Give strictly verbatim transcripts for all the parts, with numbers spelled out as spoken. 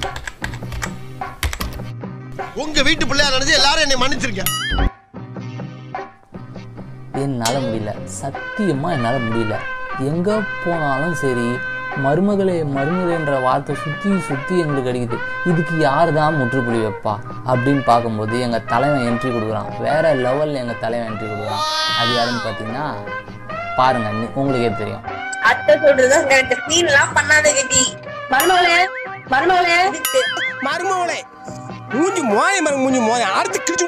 உங்க வீட்டு பிள்ளையா நினைச்சு எல்லாரும் என்னை மன்னிச்சிருக்கேன். என்னால் முடியல, சத்தியமாக என்னால் முடியல. எங்கே போனாலும் சரி மருமகளே மருமகளேன்ற வார்த்தை சுற்றி சுற்றி எங்களுக்கு அடிக்குது. இதுக்கு யார் தான் முற்றுப்புள்ளி வைப்பா அப்படின்னு பார்க்கும்போது எங்கள் தலைவன் என்ட்ரி கொடுக்குறான். வேறு லெவலில் எங்கள் தலைவன் என்ட்ரி கொடுக்குறான். அது யாருன்னு பார்த்தீங்கன்னா பாருங்க, உங்களுக்கே தெரியும். அத்தை சொல்றதுதான் கரெக்ட். சீன்லாம் பண்ணாத கட்டி. மருமகளே மருமகளே மருமகளே மூஞ்சி மோய மரம் மூஞ்சி மோய அடுத்து கிழிச்சு.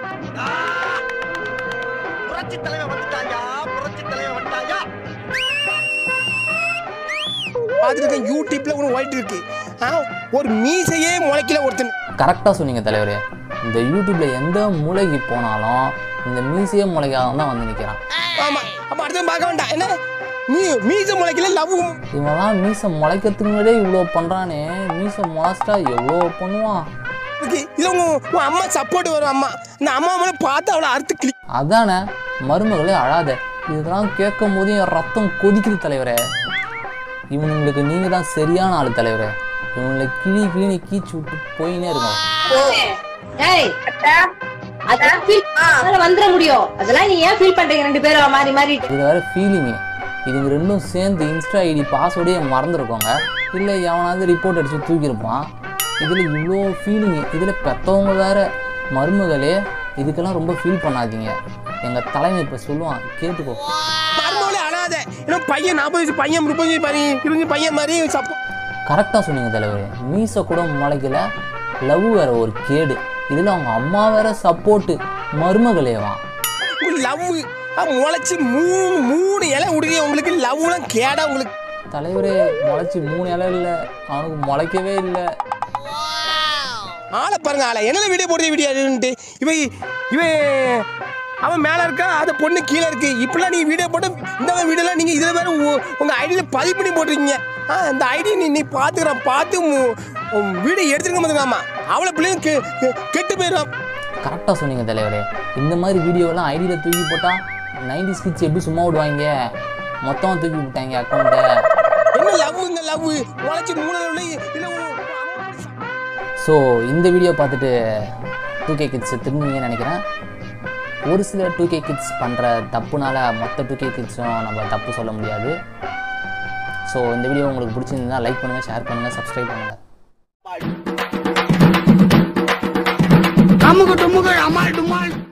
புரட்சி தலைவன் வந்துட்டாயா, புரட்சி தலைவன் வந்துட்டாயா. பார்த்துருக்கேன் யூடியூப்ல ஒன்று ஓடிட்டு இருக்கு. ஒரு மீசையே முளைக்கல ஒருத்தன். கரெக்டாக சொன்னீங்க தலைவரே. இந்த யூடியூப்ல எந்த மூளைக்கு போனாலும் இந்த மீசையே முளைக்காதான் தான் வந்து நிற்கிறான். ஆமா, அப்ப அடுத்து பார்க்க வேண்டாம். என்ன மீ மீசை முளைக்கல லவ். இவெல்லாம் மீசை முளைக்கிறதுக்கு முன்னாடியே இவ்வளோ பண்ணுறானே, மீசை முளைச்சிட்டா எவ்வளோ பண்ணுவான். இது உங்க உன் அம்மா சப்போர்ட் வரும். அம்மா இந்த அம்மா மேலே பார்த்து அவளை அறுத்து கிளி. அதானே மருமகளே அழாத. இதெல்லாம் கேட்கும் போது என் ரத்தம் கொதிக்குது தலைவரே. இவனுங்களுக்கு நீங்கள் தான் சரியான ஆள் தலைவரே. இவங்களை கிளி கிளி கீச்சு விட்டு போயினே இருக்கும். வந்துட முடியும். அதெல்லாம் நீ ஏன் ஃபீல் பண்றீங்க ரெண்டு பேரும் மாறி மாறி? இது வேற ஃபீலிங்கு. இதுங்க ரெண்டும் சேர்ந்து இன்ஸ்டா ஐடி பாஸ்வேர்டே மறந்துருக்கோங்க. இல்லை எவனாவது ரிப்போர்ட் அடிச்சு தூக்கியிருப்பான். இதில் இவ்வளோ ஃபீலிங்கு. இதில் பெற்றவங்க வேற. மருமகளே இதுக்கெல்லாம் ரொம்ப ஃபீல் பண்ணாதீங்க. எங்கள் தலைமை இப்போ சொல்லுவான், கேட்டுக்கோ. மருமகளே அழாத. ஏன்னா பையன் நாற்பது வயசு பையன் முப்பது பையன் இருபது பையன் மாதிரி சப்போ. கரெக்டாக சொன்னீங்க தலைவர். மீசை கூட முளைக்கல, லவ் வேற ஒரு கேடு. இதில் அவங்க அம்மா வேற சப்போர்ட்டு. மருமகளேவான் லவ் முளைச்சி மூணு மூணு இலை விடுங்க. உங்களுக்கு லவ்லாம் கேடா உங்களுக்கு. தலைவரே முளைச்சி மூணு இலை இல்லை, அவனுக்கு முளைக்கவே இல்லை. ஆளை பாருங்க ஆளை. என்ன வீடியோ போடுறது வீடியோன்ட்டு இவன் இவன் அவன் மேலே இருக்கா, அந்த பொண்ணு கீழே இருக்கு. இப்படிலாம் நீங்கள் வீடியோ போட்டு இந்த வீடியோலாம் நீங்கள் இதில் வேறு உங்கள் ஐடியில் பதிவு பண்ணி போட்டிருக்கீங்க. ஆ இந்த ஐடி நீ நீ பார்த்துக்கிறான் பார்த்து வீடியோ எடுத்துருக்க மாட்டேங்காமா அவளை பிள்ளைங்க கெ கெட்டு போயிடும். கரெக்டாக சொன்னீங்க தலைவரே. இந்த மாதிரி வீடியோலாம் ஐடியில் தூக்கி போட்டால் நைன்டி ஸ்கிட்ஸ் எப்படி சும்மா விடுவாங்க? மொத்தமாக தூக்கி விட்டாங்க அக்கௌண்ட்டை. என்ன லவ்ங்க லவ் உழைச்சி மூணு இல்லை. ஸோ இந்த வீடியோ பார்த்துட்டு டூ கே கிட்ஸ் திரும்பிங்கன்னு நினைக்கிறேன். ஒரு சில டூ கே கிட்ஸ் பண்ணுற தப்புனால மொத்த டூ கே கிட்ஸும் நம்ம தப்பு சொல்ல முடியாது. ஸோ இந்த வீடியோ உங்களுக்கு பிடிச்சிருந்தா லைக் பண்ணுங்கள், ஷேர் பண்ணுங்கள், சப்ஸ்கிரைப் பண்ணுங்கள். அமுக டுமுக அமால் டுமால்.